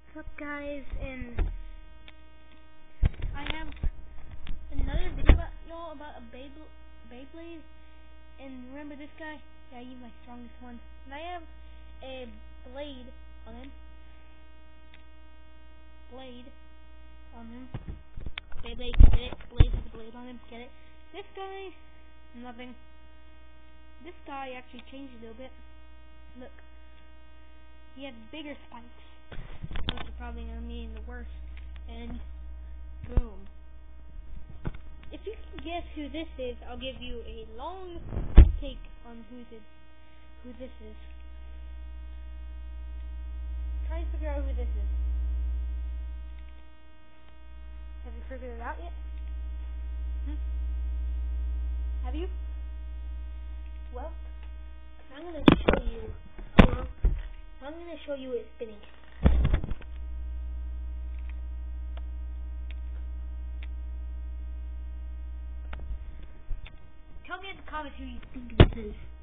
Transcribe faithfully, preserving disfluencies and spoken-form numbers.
What's up, guys? And I have another video about y'all about a Beyblade. Beyblade. And remember this guy? Yeah, he's my strongest one. And I have a blade on him. Blade on him. Beyblade, get it? Blade with a blade on him, get it? This guy, nothing. This guy actually changed a little bit. Look. He has bigger spikes. Which are probably going to mean the worst. And boom. If you can guess who this is, I'll give you a long take on who this, who this is. Try to figure out who this is. Have you figured it out yet? Hmm? Have you? Well, I'm going to show you. Well, I'm going to show you it spinning. Tell me in the comments who you think this is.